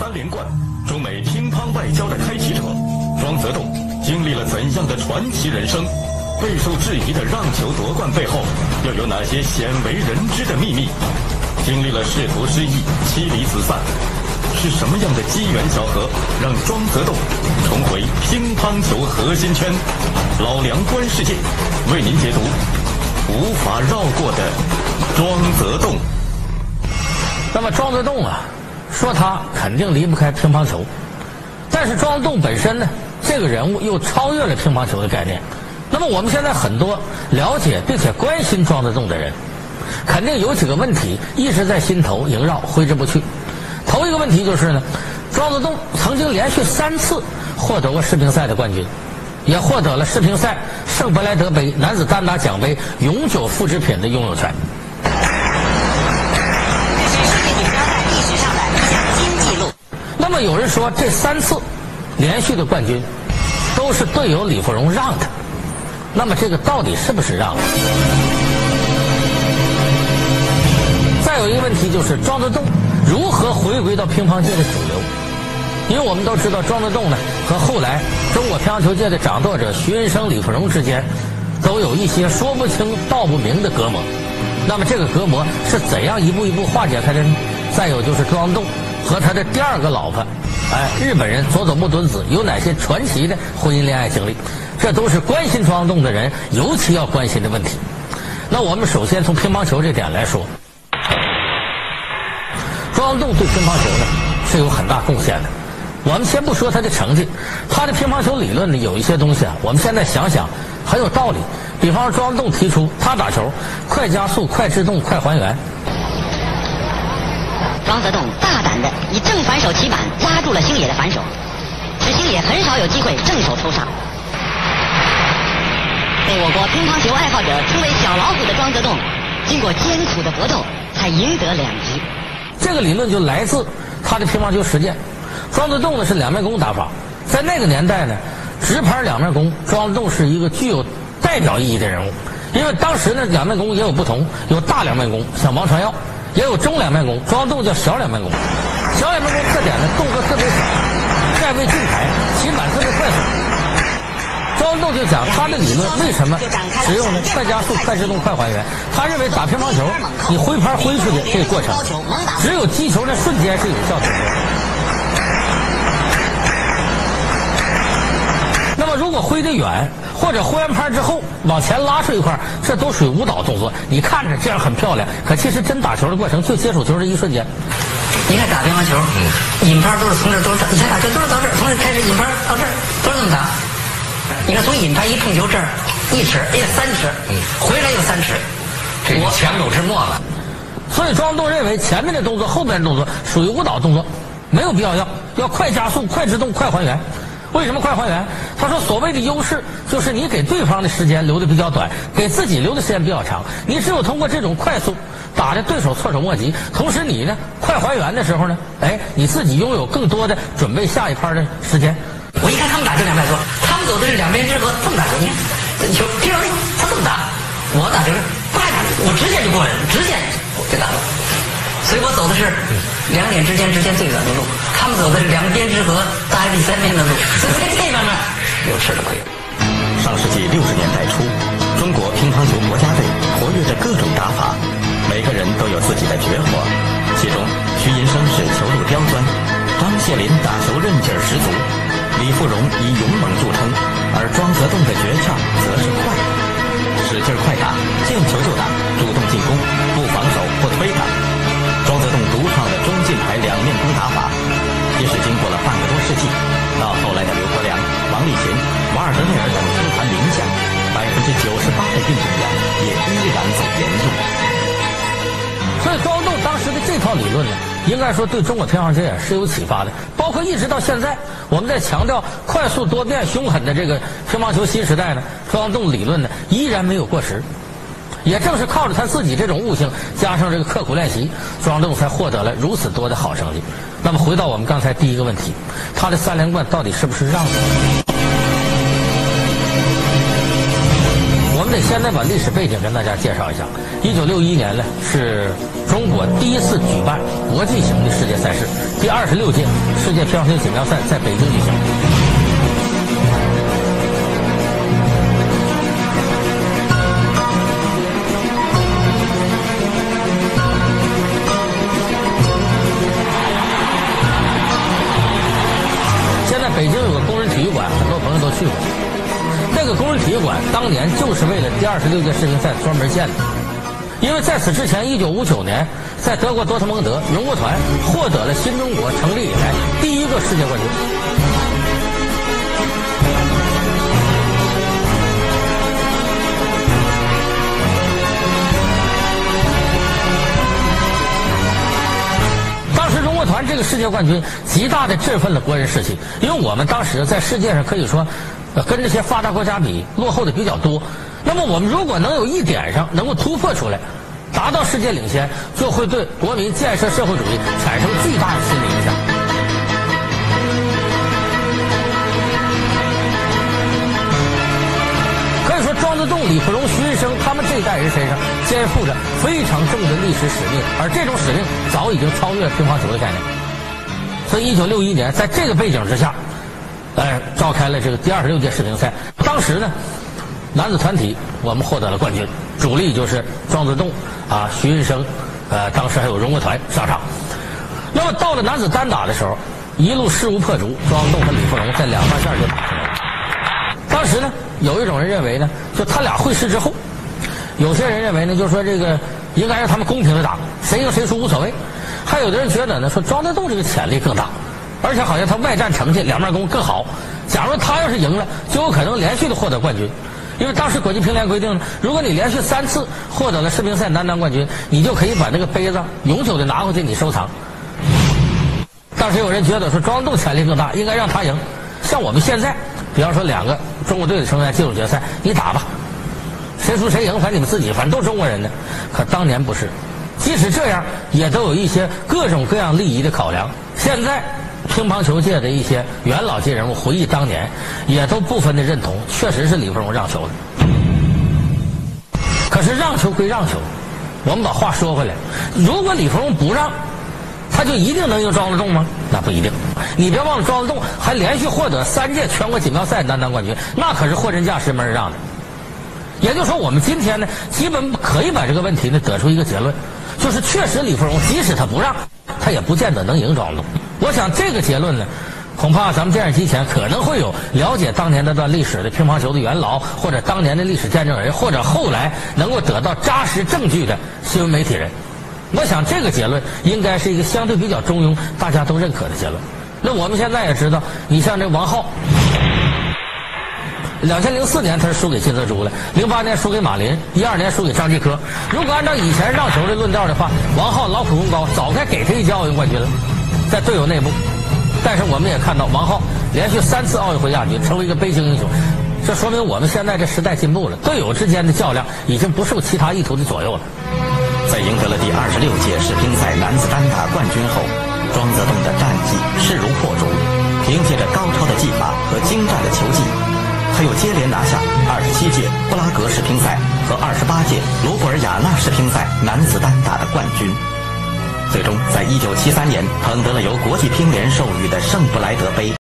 3连冠，中美乒乓外交的开启者庄则栋经历了怎样的传奇人生？备受质疑的让球夺冠背后，又有哪些鲜为人知的秘密？经历了仕途失意、妻离子散，是什么样的机缘巧合让庄则栋重回乒乓球核心圈？老梁观世界为您解读无法绕过的庄则栋。 那么庄则栋啊，说他肯定离不开乒乓球，但是庄则栋本身呢，这个人物又超越了乒乓球的概念。那么我们现在很多了解并且关心庄则栋的人，肯定有几个问题一直在心头萦绕，挥之不去。头一个问题就是呢，庄则栋曾经连续3次获得过世乒赛的冠军，也获得了世乒赛圣伯莱德杯男子单打奖杯永久复制品的拥有权。 这是世界锦标赛历史上的一项新纪录。 那么有人说这3次连续的冠军都是队友李芙蓉让的，那么这个到底是不是让的？再有一个问题就是庄则栋如何回归到乒乓界的主流？因为我们都知道庄则栋呢和后来中国乒乓球界的掌舵者徐云生、李芙蓉之间都有一些说不清道不明的隔膜。那么这个隔膜是怎样一步一步化解开的呢？再有就是庄则栋和他的第2个老婆，日本人佐佐木敦子有哪些传奇的婚姻恋爱经历？这都是关心庄则栋的人尤其要关心的问题。那我们首先从乒乓球这点来说，庄则栋对乒乓球呢是有很大贡献的。我们先不说他的成绩，他的乒乓球理论呢有一些东西啊，我们现在想想很有道理。比方说庄则栋提出他打球快加速、快制动、快还原。 庄则栋大胆地以正反手起板拉住了星野的反手，使星野很少有机会正手抽杀。被我国乒乓球爱好者称为小老虎的庄则栋，经过艰苦的搏斗才赢得2局。 这个理论就来自他的乒乓球实践。庄则栋呢是两面弓打法，在那个年代呢，直拍两面弓，庄则栋是一个具有代表意义的人物。因为当时呢两面弓也有不同，有大两面弓像王传耀，也有中两面弓，庄则栋叫小两面弓。小两面弓特点呢，动作特别小，站位近排，起板特别快速。庄则栋就讲他的理论为什么使用呢快加速、快制动、快还原。他认为打乒乓球，你挥拍挥出去这个过程，只有击球的瞬间是有效的。那么如果挥得远，或者挥完拍之后往前拉出一块，这都属于舞蹈动作。你看着这样很漂亮，可其实真打球的过程就接触球的一瞬间。 你看打乒乓球，引拍都是从这儿都是，以前打球都是到这儿，从这儿开始引拍到这儿都是这么打。你看从引拍一碰球这儿1尺，3尺，回来又3尺，这我强弩之末了。 所以庄则栋认为前面的动作、后面的动作属于舞蹈动作，没有必要要快加速、快制动、快还原。为什么快还原？他说所谓的优势就是你给对方的时间留的比较短，给自己留的时间比较长。你只有通过这种快速打的对手措手莫及，同时你呢快还原的时候呢，你自己拥有更多的准备下一拍的时间。 我一看他们打就200多，他们走的是两边之和这么打球，你看球这样他这么打，我打就是我直线就过来了，直线我就打了。所以我走的是2点之间最远的路，他们走的是两边之和大于第3边的路，所以在这方面又吃了亏。 上世纪60年代初，中国乒乓球国家队活跃着各种打法，每个人都有自己的绝活。其中，徐寅生是球路刁钻，张谢林打球韧劲儿十足，李芙蓉以勇猛著称，而庄则栋的诀窍则是快，使劲快打，见球就打，主动进攻，不防守不推挡。庄则栋独创的中近排两面弓打法，也是经过了半个多世纪，到后来的刘国梁、王励勤、瓦尔德内尔等乒坛名将，98%的运动员也依然在沿用。 所以庄则栋当时的这套理论呢，应该说对中国乒乓界是有启发的。包括一直到现在，我们在强调快速多变、凶狠的这个乒乓球新时代呢，庄则栋理论呢依然没有过时。也正是靠着他自己这种悟性，加上这个刻苦练习，庄则栋才获得了如此多的好成绩。那么回到我们刚才第一个问题，他的3连冠到底是不是让的？我们们得现在把历史背景跟大家介绍一下。1961年呢，是中国第一次举办国际型的世界赛事，第26届世界乒乓球锦标赛在北京举行。现在北京有个工人体育馆，很多朋友都去过。这个工人体育馆当年就是为了第26届世乒赛专门建的，因为在此之前，1959年在德国多特蒙德，荣国团获得了新中国成立以来第一个世界冠军。当时荣国团这个世界冠军极大的振奋了国人士气，因为我们当时在世界上可以说跟这些发达国家比落后的比较多，那么我们如果能有一点上能够突破出来，达到世界领先，就会对国民建设社会主义产生巨大的心理影响。可以说庄则栋、李福荣、徐云生他们这一代人身上肩负着非常重的历史使命，而这种使命早已经超越了乒乓球的概念。所以1961年在这个背景之下召开了这个第26届世乒赛。当时呢，男子团体我们获得了冠军，主力就是庄则栋徐云生，当时还有荣国团上场。那么到了男子单打的时候，一路势如破竹，庄则栋和李福荣在两条线就打出来了。当时呢，有一种人认为呢，就他俩会师之后，有些人认为呢，就是说这个应该让他们公平的打，谁赢谁输无所谓。还有的人觉得呢，说庄则栋这个潜力更大，而且好像他外战成绩两面功更好。假如他要是赢了，就有可能连续的获得冠军。因为当时国际乒联规定呢，如果你连续3次获得了世乒赛男单冠军，你就可以把那个杯子永久的拿回去，你收藏。当时有人觉得说庄则栋潜力更大，应该让他赢。像我们现在，比方说2个中国队的成员进入决赛，你打吧，谁输谁赢，反正你们自己，反正都中国人呢。可当年不是，即使这样，也都有一些各种各样利益的考量。现在乒乓球界的一些元老级人物回忆当年，也都部分的认同，确实是李福荣让球的。可是让球归让球，我们把话说回来，如果李福荣不让，他就一定能赢庄则栋吗？那不一定。你别忘了，庄则栋还连续获得3届全国锦标赛男单冠军，那可是货真价实没人让的。也就是说，我们今天呢，基本可以把这个问题呢得出一个结论，就是确实李福荣即使他不让，他也不见得能赢庄则栋。我想这个结论呢，恐怕咱们电视机前可能会有了解当年那段历史的乒乓球的元老，或者当年的历史见证人，或者后来能够得到扎实证据的新闻媒体人。我想这个结论应该是一个相对比较中庸，大家都认可的结论。那我们现在也知道，你像这王皓，2004年他是输给金泽洙了，08年输给马林，12年输给张继科。如果按照以前让球的论调的话，王皓劳苦功高，早该给他一届奥运冠军了，在队友内部。但是我们也看到王皓连续3次奥运会亚军，成为一个悲情英雄。这说明我们现在这时代进步了，队友之间的较量已经不受其他意图的左右了。 在赢得了第26届世乒赛男子单打冠军后，庄则栋的战绩势如破竹，凭借着高超的技法和精湛的球技，他又接连拿下27届布拉格世乒赛和28届罗布尔雅纳世乒赛男子单打的冠军。最终在1973年捧得了由国际乒联授予的圣布莱德杯。